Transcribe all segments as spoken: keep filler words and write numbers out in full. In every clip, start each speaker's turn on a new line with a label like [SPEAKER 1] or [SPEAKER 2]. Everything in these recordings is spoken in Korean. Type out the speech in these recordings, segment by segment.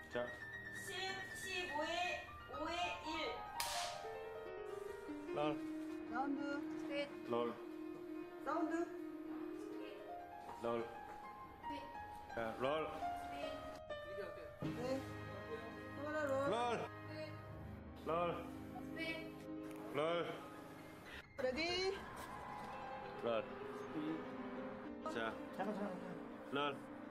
[SPEAKER 1] 자.
[SPEAKER 2] 십, 십오에 오에 일.
[SPEAKER 1] 롤.
[SPEAKER 3] 라운드.
[SPEAKER 2] 스윗.
[SPEAKER 1] 롤.
[SPEAKER 3] 사운드.
[SPEAKER 1] 롤.
[SPEAKER 2] 스윗.
[SPEAKER 1] 자, 롤.
[SPEAKER 3] 네. 카메라 롤.
[SPEAKER 1] 롤. 롤.
[SPEAKER 2] 스윗.
[SPEAKER 1] 롤.
[SPEAKER 3] 레디.
[SPEAKER 1] 롤. 자. 롤.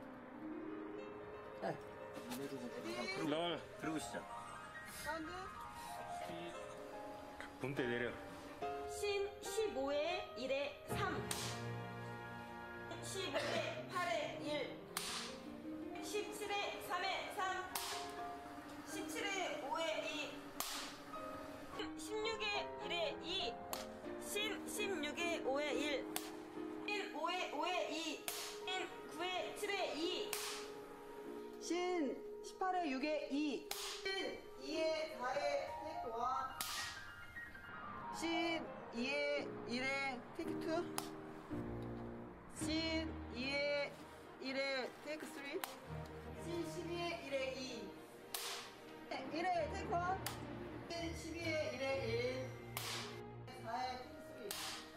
[SPEAKER 1] 롤.
[SPEAKER 4] 그리고 시작.
[SPEAKER 3] 사운드.
[SPEAKER 1] 붕대 내려.
[SPEAKER 2] 신, 십오에 일에 삼. 십오에 팔에 일. 십칠에 삼에 삼. 십칠에 오에 이. 십육에 일에 이. 신, 십육에 오에 일. 신, 오에 오에 이. 신, 구에 칠에 이.
[SPEAKER 3] 신 십팔에 육에 이. 신 이에 사에 테이크 원. 신 이에 일에 테이크 투. 신 이에 일에 테이크 쓰리. 신 십이에 일에 이. 일에 테이크 원. 신 십이에 일에 일. 사에 테이크 쓰리.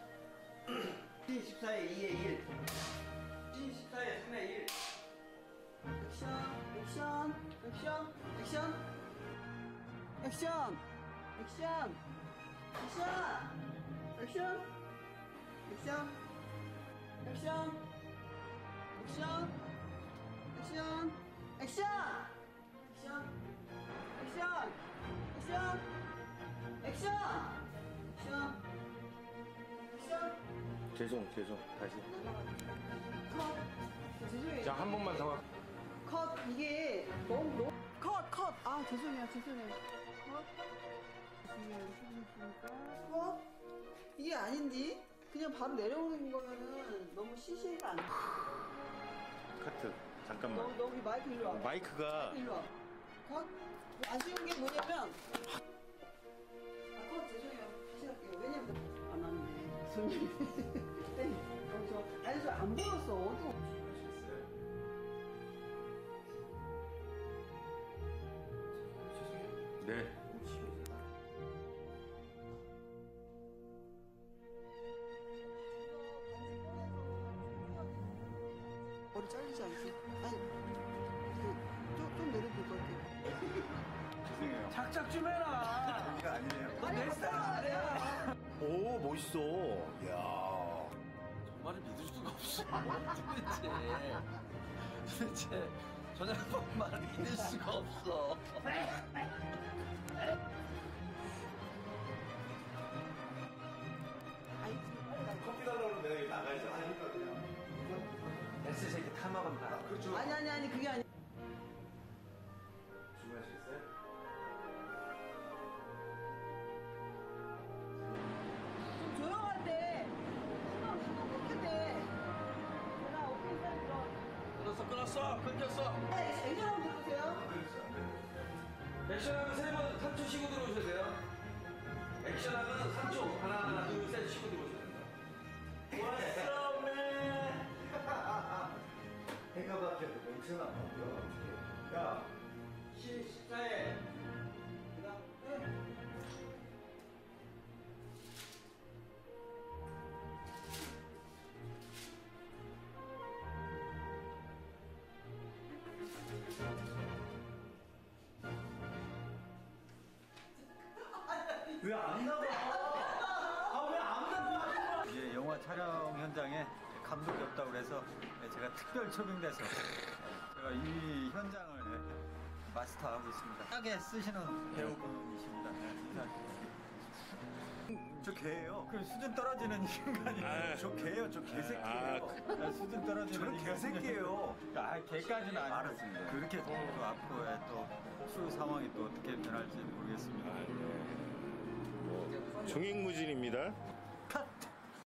[SPEAKER 4] 신 십사에 이에 일. 신 십사에 삼에 일.
[SPEAKER 3] 액션, 액션, 액션, 액션, 액션, 액션, 액션, 액션, 액션, 액션, 액션, 액션, 액션, 액션, 액션, 액션, 액션, 액션, 액션.
[SPEAKER 1] 죄송, 죄송. 다시.
[SPEAKER 3] 컷. 죄송해요.
[SPEAKER 1] 자, 한 번만 더.
[SPEAKER 3] 컷 이게 너무 너무 컷 컷 아 죄송해요 죄송해요 컷 컷 이게 아닌지 그냥 바로 내려오는 거면은 너무 시시해가 안 돼.
[SPEAKER 1] 카트. 잠깐만.
[SPEAKER 3] 너 너기 마이크 일로 와.
[SPEAKER 1] 마이크가.
[SPEAKER 3] 일로 와. 컷 아쉬운 게 뭐냐면 아컷 죄송해요 다시 할게요 왜냐면 안 왔네 손님이 네 너무 좋아 아니 저 안 보였어 어디.
[SPEAKER 1] 네.
[SPEAKER 3] 머리 잘리지 않게. 아니, 그, 좀, 좀 내려도 될 것 같아.
[SPEAKER 4] 죄송해요.
[SPEAKER 5] 작작 좀 해라.
[SPEAKER 4] 이거 아니네요.
[SPEAKER 5] 내 스타일 아니야.
[SPEAKER 4] 오, 멋있어. 이야.
[SPEAKER 5] 정말을 믿을 수가 없어. 도대체. 도대체. 저 양반만 믿을 수가 없어.
[SPEAKER 4] 커피 달라고 내가 여기 나가야지. 하니까 그냥.
[SPEAKER 5] 에스 새끼 탐하건 다.
[SPEAKER 4] 그렇죠.
[SPEAKER 3] 아니, 아니, 아니, 그게 아니.
[SPEAKER 4] 주문하시겠어요?
[SPEAKER 3] 좀 조용할 때, 신경, 신경 끊길 때, 제가 어깨 살 들어.
[SPEAKER 5] 끊었어, 끊었어. 끊겼어.
[SPEAKER 3] 네, 액션 한번 들어보세요.
[SPEAKER 5] 액션하면 세 번 삼 초 쉬고 들어오셔야 돼요. 액션하면 삼 초. 하나, 둘, 셋 쉬고 들어오셔야 됩니다.
[SPEAKER 4] 왔어, 맨. 해가 밖에도 멍청아. 어떻게. 야, 신 십사에.
[SPEAKER 3] 그 다음, 네.
[SPEAKER 4] 왜 안 나와? 아, 왜 안 나와?
[SPEAKER 6] 이제 영화 촬영 현장에 감독이 없다고 그래서 제가 특별 초빙돼서 제가 이 현장을 마스터하고 있습니다. 싸게 쓰시는 배우분이십니다. 인사드리겠습니다. 저 개예요. 그 수준 떨어지는 인간이에요.
[SPEAKER 1] 아,
[SPEAKER 6] 저 개예요. 저 개새끼예요. 아, 수준 떨어지는
[SPEAKER 4] 저는
[SPEAKER 6] 인간.
[SPEAKER 4] 개새끼예요.
[SPEAKER 6] 아, 개까지는 아니고.
[SPEAKER 4] 알았습니다.
[SPEAKER 6] 그렇게 또 앞으로의 또 추후 상황이 또 어떻게 변할지 모르겠습니다.
[SPEAKER 1] 뭐, 종횡무진입니다.
[SPEAKER 6] 컷!